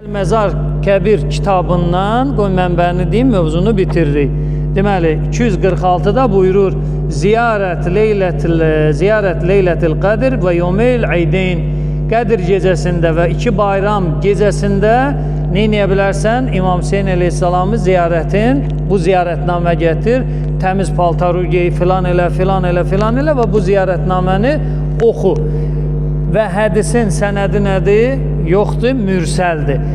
Məzar Kəbir kitabından, qoy mənbəni deyim, mövzunu bitiririk. Deməli, 246-da buyurur, Ziyarət Leylətil Qədr və Yomeyl Eydeyn. Qədir gecəsində və 2 bayram gecəsində neyə bilərsən? İmam Hüseyin əleyhissalamı ziyarətin, bu ziyarətnamə gətir, təmiz paltarı gey, filan elə və bu ziyarətnaməni oxu. Və hədisin sənədi nədir? Yoxdur, mürsəldir.